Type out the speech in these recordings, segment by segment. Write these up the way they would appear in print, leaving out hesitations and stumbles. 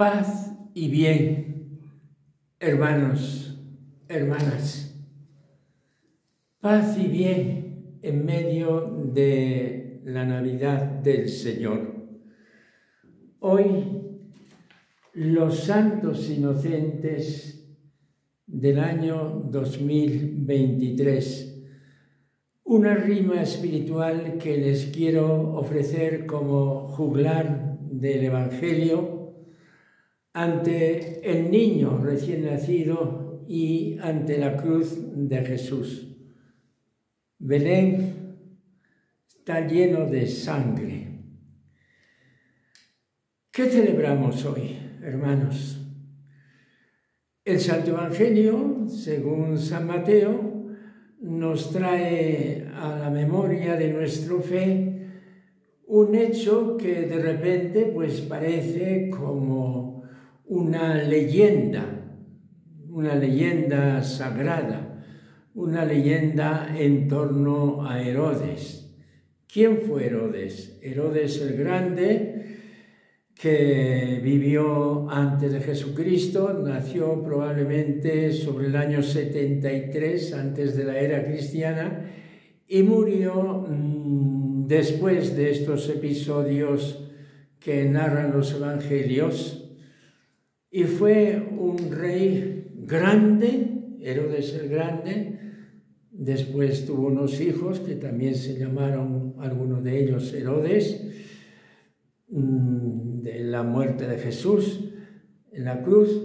Paz y bien, hermanos, hermanas. Paz y bien en medio de la Navidad del Señor. Hoy, los santos inocentes del año 2023. Una rima espiritual que les quiero ofrecer como juglar del Evangelio ante el niño recién nacido y ante la cruz de Jesús. Belén está lleno de sangre. ¿Qué celebramos hoy, hermanos? El Santo Evangelio, según San Mateo, nos trae a la memoria de nuestra fe un hecho que de repente pues parece como una leyenda sagrada, una leyenda en torno a Herodes. ¿Quién fue Herodes? Herodes el Grande, que vivió antes de Jesucristo, nació probablemente sobre el año 73 antes de la era cristiana y murió después de estos episodios que narran los evangelios. Y fue un rey grande, Herodes el Grande. Después tuvo unos hijos que también se llamaron, algunos de ellos, Herodes, de la muerte de Jesús en la cruz.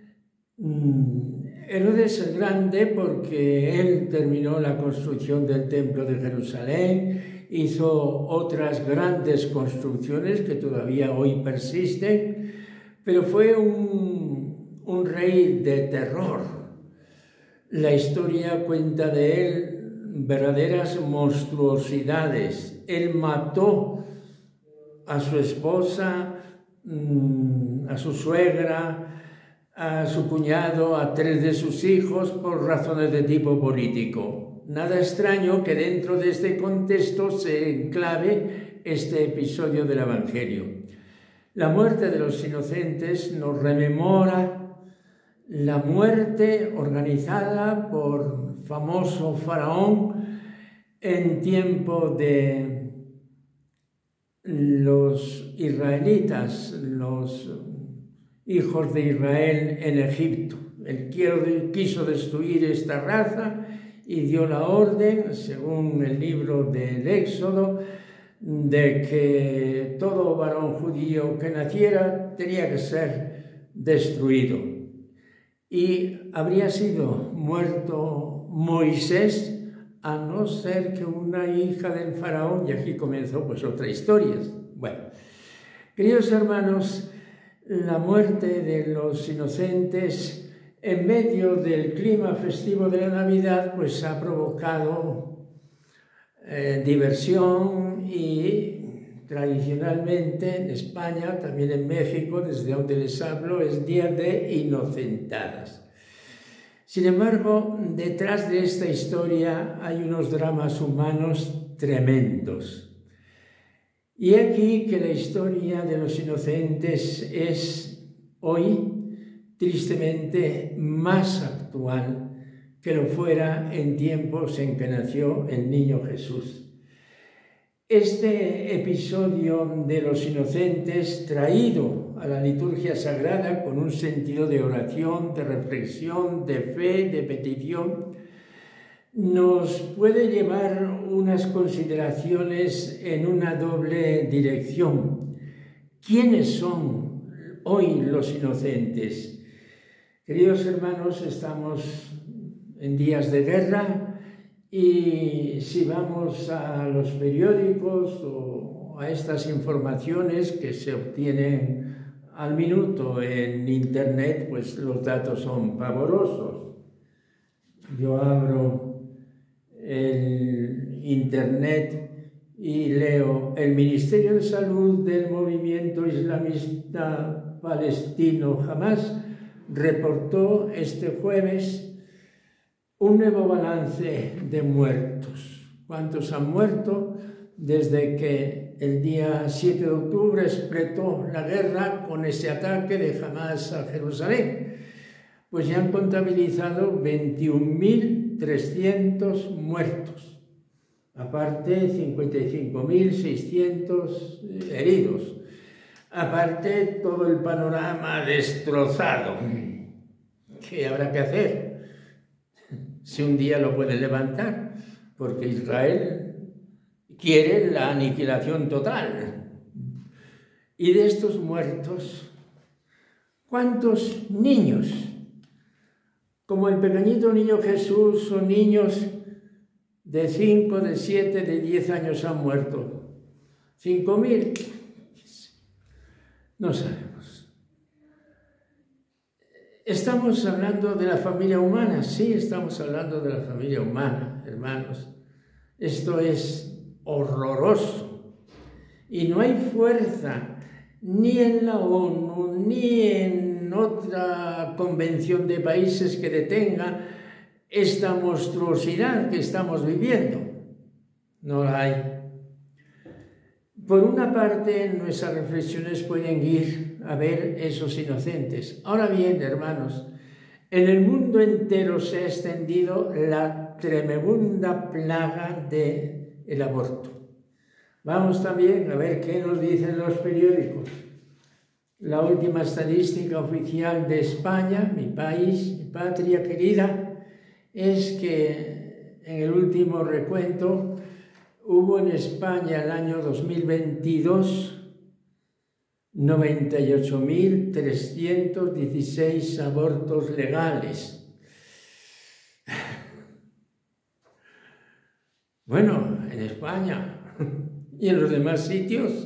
Herodes el Grande porque él terminó la construcción del Templo de Jerusalén, hizo otras grandes construcciones que todavía hoy persisten, pero fue un rey de terror. La historia cuenta de él verdaderas monstruosidades. Él mató a su esposa, a su suegra, a su cuñado, a 3 de sus hijos por razones de tipo político. Nada extraño que dentro de este contexto se enclave este episodio del Evangelio. La muerte de los inocentes nos rememora la muerte organizada por famoso faraón en tiempo de los israelitas, los hijos de Israel en Egipto. Él quiso destruir esta raza y dio la orden, según el libro del Éxodo, de que todo varón judío que naciera tenía que ser destruido. Y habría sido muerto Moisés a no ser que una hija del faraón, y aquí comenzó pues otra historia. Bueno, queridos hermanos, la muerte de los inocentes en medio del clima festivo de la Navidad pues ha provocado diversión y tradicionalmente en España, también en México, desde donde les hablo, es Día de Inocentadas. Sin embargo, detrás de esta historia hay unos dramas humanos tremendos. Y aquí que la historia de los inocentes es hoy, tristemente, más actual que lo fuera en tiempos en que nació el niño Jesús. Este episodio de los inocentes, traído a la liturgia sagrada con un sentido de oración, de reflexión, de fe, de petición, nos puede llevar unas consideraciones en una doble dirección. ¿Quiénes son hoy los inocentes? Queridos hermanos, estamos en días de guerra y si vamos a los periódicos o a estas informaciones que se obtienen al minuto en internet, pues los datos son pavorosos. Yo abro el internet y leo: el Ministerio de Salud del movimiento islamista palestino Hamas reportó este jueves un nuevo balance de muertos. ¿Cuántos han muerto desde que el día 7 de octubre explotó la guerra con ese ataque de Hamás a Jerusalén. Pues ya han contabilizado 21.300 muertos, aparte 55.600 heridos, aparte todo el panorama destrozado. ¿Qué habrá que hacer? Si un día lo puede levantar, porque Israel quiere la aniquilación total. Y de estos muertos, ¿cuántos niños? Como el pequeñito niño Jesús, son niños de 5, de 7, de 10 años han muerto. 5.000, no sabemos. ¿Estamos hablando de la familia humana? Sí, estamos hablando de la familia humana, hermanos. Esto es horroroso. Y no hay fuerza, ni en la ONU, ni en otra convención de países que detenga esta monstruosidad que estamos viviendo. No la hay. Por una parte, nuestras reflexiones pueden ir a ver esos inocentes. Ahora bien, hermanos, en el mundo entero se ha extendido la tremenda plaga del aborto. Vamos también a ver qué nos dicen los periódicos. La última estadística oficial de España, mi país, mi patria querida, es que en el último recuento hubo en España el año 2022 98.316 abortos legales. Bueno, en España y en los demás sitios.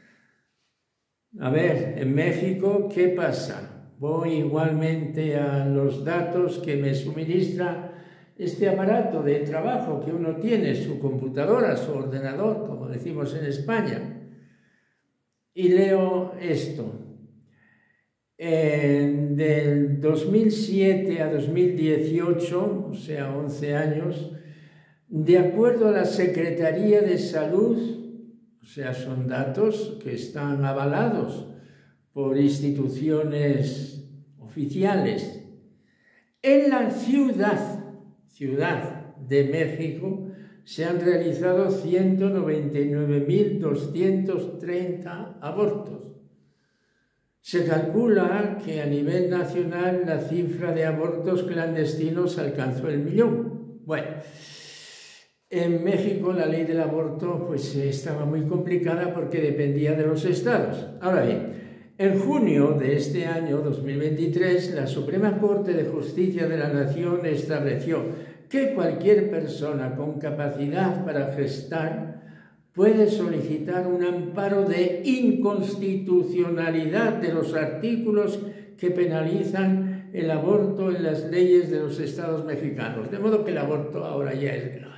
A ver, en México, ¿qué pasa? Voy igualmente a los datos que me suministra este aparato de trabajo que uno tiene, su computadora, su ordenador, como decimos en España, y leo esto. Del 2007 a 2018, o sea, 11 años, de acuerdo a la Secretaría de Salud, o sea, son datos que están avalados por instituciones oficiales. En la Ciudad de México se han realizado 199.230 abortos. Se calcula que a nivel nacional la cifra de abortos clandestinos alcanzó el 1.000.000. Bueno, en México la ley del aborto pues estaba muy complicada porque dependía de los estados. Ahora bien, en junio de este año 2023, la Suprema Corte de Justicia de la Nación estableció que cualquier persona con capacidad para gestar puede solicitar un amparo de inconstitucionalidad de los artículos que penalizan el aborto en las leyes de los estados mexicanos. De modo que el aborto ahora ya es legal.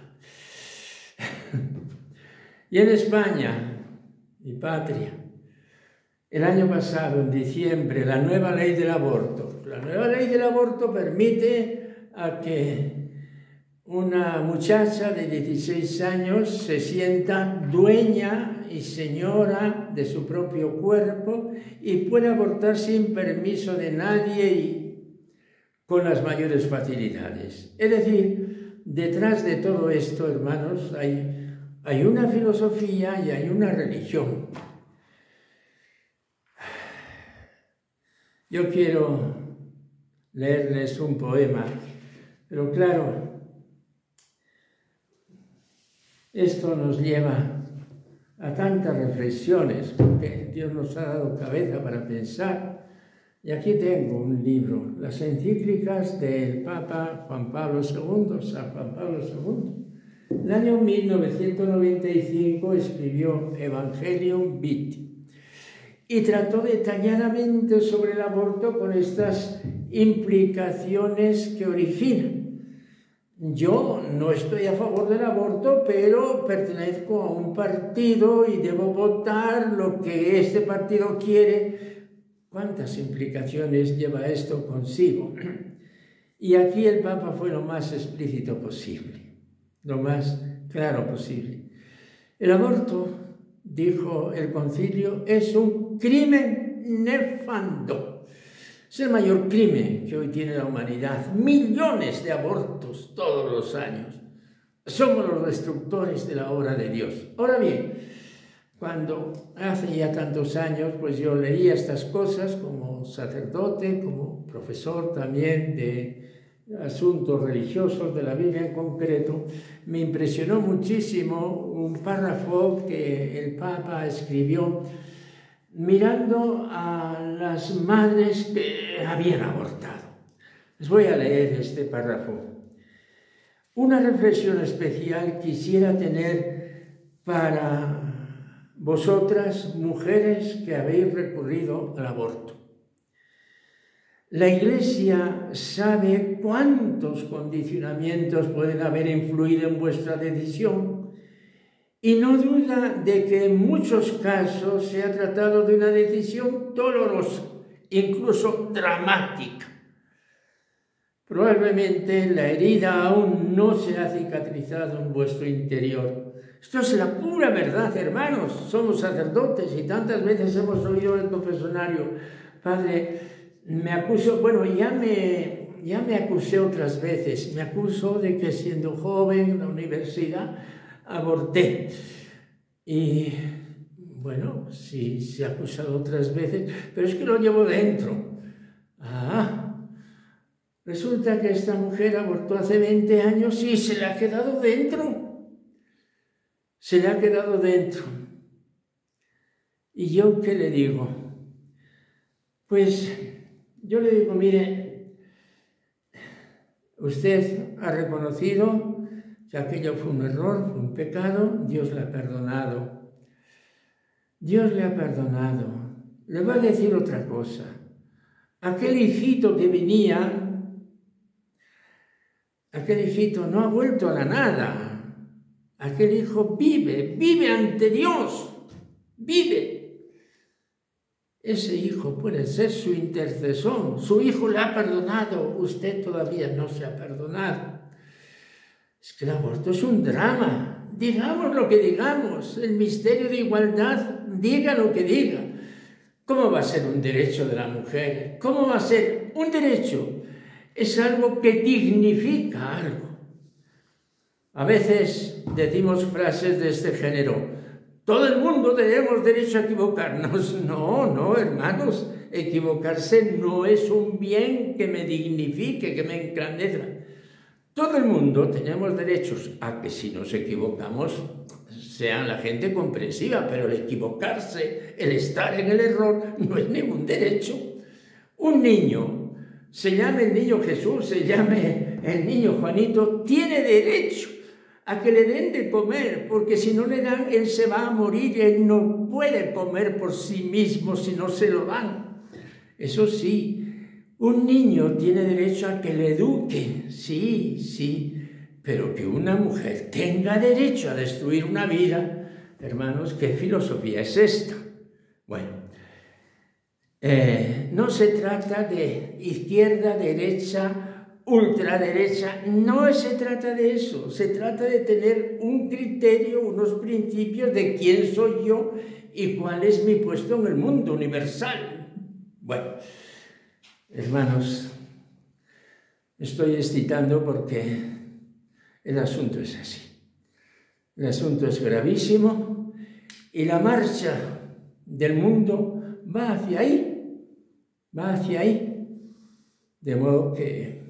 Y en España, mi patria, el año pasado, en diciembre, la nueva ley del aborto. La nueva ley del aborto permite a que una muchacha de 16 años se sienta dueña y señora de su propio cuerpo y puede abortar sin permiso de nadie y con las mayores facilidades. Es decir, detrás de todo esto, hermanos, hay una filosofía y hay una religión. Yo quiero leerles un poema, pero claro, esto nos lleva a tantas reflexiones, porque Dios nos ha dado cabeza para pensar. Y aquí tengo un libro, las encíclicas del Papa Juan Pablo II, San Juan Pablo II. En el año 1995 escribió Evangelium Vitae y trató detalladamente sobre el aborto con estas implicaciones que origina. Yo no estoy a favor del aborto, pero pertenezco a un partido y debo votar lo que este partido quiere. ¿Cuántas implicaciones lleva esto consigo? Y aquí el Papa fue lo más explícito posible, lo más claro posible. El aborto dijo el concilio, es un crimen nefando. Es el mayor crimen que hoy tiene la humanidad. Millones de abortos todos los años. Somos los destructores de la obra de Dios. Ahora bien, cuando hace ya tantos años, pues yo leía estas cosas como sacerdote, como profesor también de asuntos religiosos de la Biblia en concreto, me impresionó muchísimo un párrafo que el Papa escribió mirando a las madres que habían abortado. Les voy a leer este párrafo. Una reflexión especial quisiera tener para vosotras, mujeres que habéis recurrido al aborto. La Iglesia sabe cuántos condicionamientos pueden haber influido en vuestra decisión y no duda de que en muchos casos se ha tratado de una decisión dolorosa, incluso dramática. Probablemente la herida aún no se ha cicatrizado en vuestro interior. Esto es la pura verdad, hermanos. Somos sacerdotes y tantas veces hemos oído en el confesionario, Padre, me acuso, bueno, ya me acusé otras veces. Me acuso de que siendo joven en la universidad aborté. Y bueno, sí, se ha acusado otras veces, pero es que lo llevo dentro. Resulta que esta mujer abortó hace 20 años y se le ha quedado dentro. Se le ha quedado dentro. ¿Y yo qué le digo? Pues yo le digo, mire, usted ha reconocido que aquello fue un error, fue un pecado, Dios le ha perdonado. Dios le ha perdonado. Le va a decir otra cosa. Aquel hijito que venía, aquel hijito no ha vuelto a la nada. Aquel hijo vive ante Dios, vive. Ese hijo puede ser su intercesor. Su hijo le ha perdonado, usted todavía no se ha perdonado. Es que el aborto es un drama. Digamos lo que digamos, el misterio de igualdad, diga lo que diga. ¿Cómo va a ser un derecho de la mujer? ¿Cómo va a ser un derecho? Es algo que dignifica algo. A veces decimos frases de este género. Todo el mundo tenemos derecho a equivocarnos. No, hermanos. Equivocarse no es un bien que me dignifique, que me engrandezca. Todo el mundo tenemos derechos a que si nos equivocamos sea la gente comprensiva, pero el equivocarse, el estar en el error, no es ningún derecho. Un niño, se llame el niño Jesús, se llame el niño Juanito, tiene derecho a que le den de comer, porque si no le dan, él se va a morir y él no puede comer por sí mismo si no se lo dan. Eso sí, un niño tiene derecho a que le eduquen, sí, pero que una mujer tenga derecho a destruir una vida, hermanos, ¿qué filosofía es esta? Bueno, no se trata de izquierda, derecha, ultraderecha, no se trata de eso, se trata de tener un criterio, unos principios de quién soy yo y cuál es mi puesto en el mundo universal. Bueno, hermanos, estoy excitando porque el asunto es así. El asunto es gravísimo y la marcha del mundo va hacia ahí, de modo que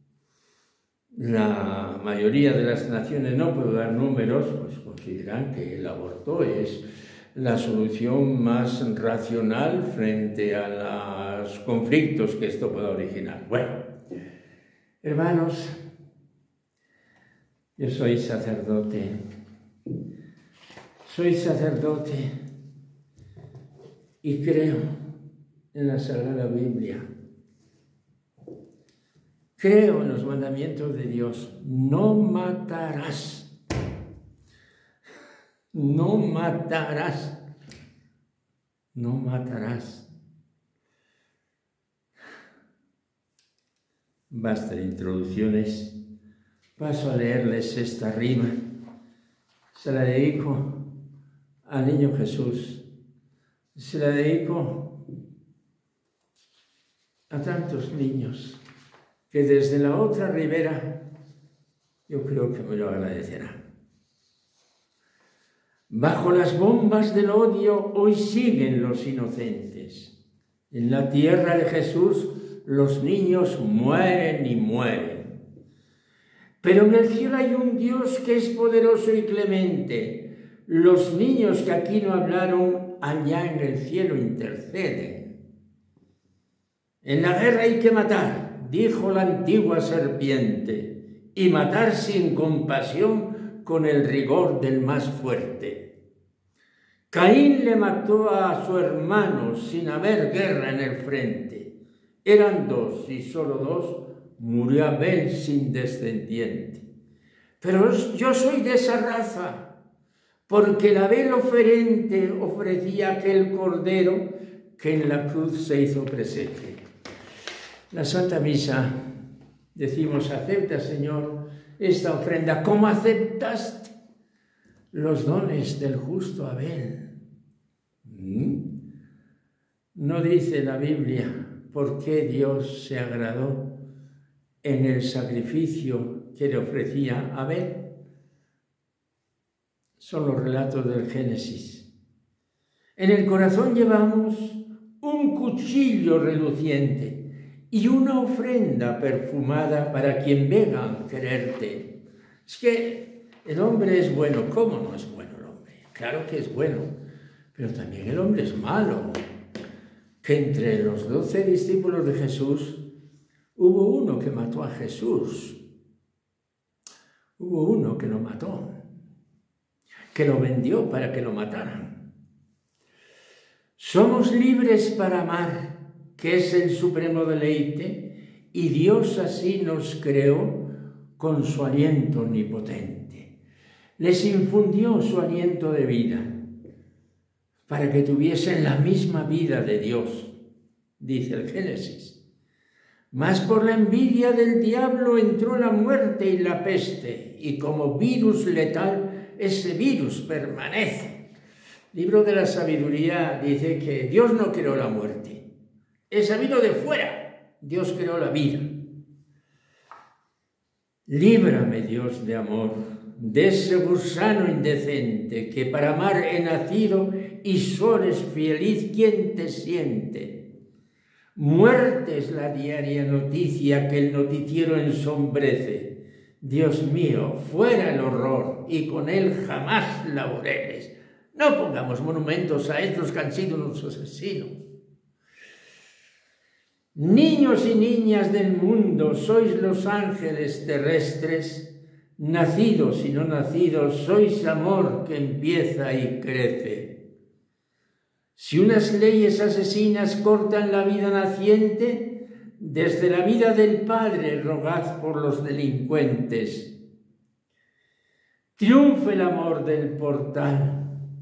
la mayoría de las naciones, no puedo dar números, pues consideran que el aborto es la solución más racional frente a los conflictos que esto pueda originar. Bueno, hermanos, yo soy sacerdote y creo en la Sagrada Biblia. Creo en los mandamientos de Dios. No matarás. No matarás. No matarás. Basta de introducciones. Paso a leerles esta rima. Se la dedico al niño Jesús. Se la dedico a tantos niños que desde la otra ribera yo creo que me lo agradecerán. Bajo las bombas del odio hoy siguen los inocentes. En la tierra de Jesús los niños mueren y mueren. Pero en el cielo hay un Dios que es poderoso y clemente. Los niños que aquí no hablaron, allá en el cielo interceden. En la guerra hay que matar, dijo la antigua serpiente, y matar sin compasión con el rigor del más fuerte. Caín le mató a su hermano sin haber guerra en el frente. Eran dos y solo dos, murió Abel sin descendiente. Pero yo soy de esa raza, porque el Abel oferente ofrecía aquel cordero que en la cruz se hizo presente. La Santa Misa decimos: acepta, Señor, esta ofrenda, como aceptaste los dones del justo Abel. No dice la Biblia por qué Dios se agradó en el sacrificio que le ofrecía Abel. Son los relatos del Génesis. En el corazón llevamos un cuchillo reluciente y una ofrenda perfumada para quien venga a quererte. Es que el hombre es bueno. ¿Cómo no es bueno el hombre? Claro que es bueno, pero también el hombre es malo. Que entre los 12 discípulos de Jesús hubo uno que mató a Jesús. Hubo uno que lo mató, que lo vendió para que lo mataran. Somos libres para amar, que es el supremo deleite, y Dios así nos creó con su aliento omnipotente. Les infundió su aliento de vida, para que tuviesen la misma vida de Dios, dice el Génesis. Mas por la envidia del diablo entró la muerte y la peste, y como virus letal, ese virus permanece. Libro de la Sabiduría dice que Dios no creó la muerte. Esa vino de fuera. Dios creó la vida. Líbrame, Dios de amor, de ese gusano indecente, que para amar he nacido y solo es feliz quien te siente. Muerte es la diaria noticia que el noticiero ensombrece. Dios mío, fuera el horror y con él jamás laureles. No pongamos monumentos a estos que han sido nuestros asesinos. Niños y niñas del mundo, sois los ángeles terrestres, nacidos y no nacidos, sois amor que empieza y crece. Si unas leyes asesinas cortan la vida naciente, desde la vida del Padre rogad por los delincuentes. Triunfe el amor del portal,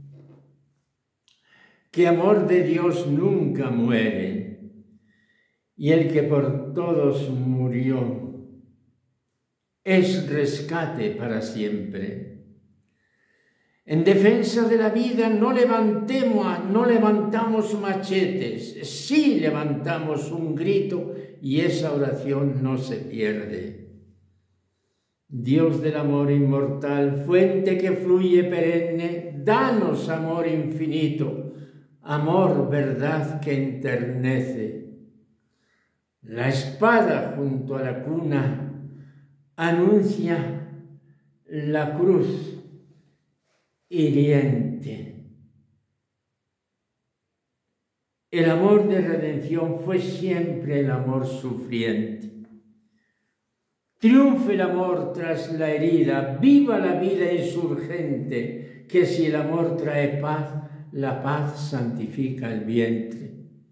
que amor de Dios nunca muere, y el que por todos murió es rescate para siempre. En defensa de la vida no levantamos machetes, sí levantamos un grito y esa oración no se pierde. Dios del amor inmortal, fuente que fluye perenne, danos amor infinito, amor, verdad que enternece. La espada junto a la cuna anuncia la cruz hiriente. El amor de redención fue siempre el amor sufriente. Triunfe el amor tras la herida, viva la vida insurgente, que si el amor trae paz, la paz santifica el vientre.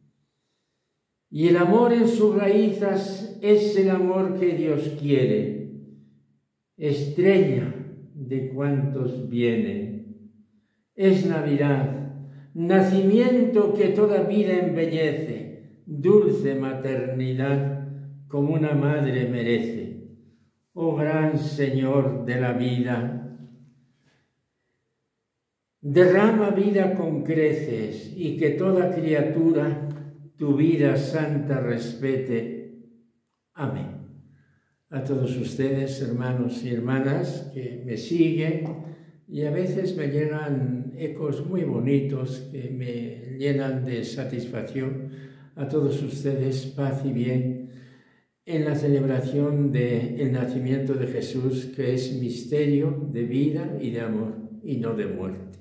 Y el amor en sus raíces es el amor que Dios quiere, estrella de cuantos vienen. Es Navidad, nacimiento que toda vida embellece, dulce maternidad como una madre merece. Oh gran Señor de la vida, Derrama vida con creces y que toda criatura tu vida santa respete. Amén. A todos ustedes, hermanos y hermanas, que me siguen y a veces me llegan ecos muy bonitos que me llenan de satisfacción. A todos ustedes, paz y bien en la celebración del nacimiento de Jesús, que es misterio de vida y de amor y no de muerte.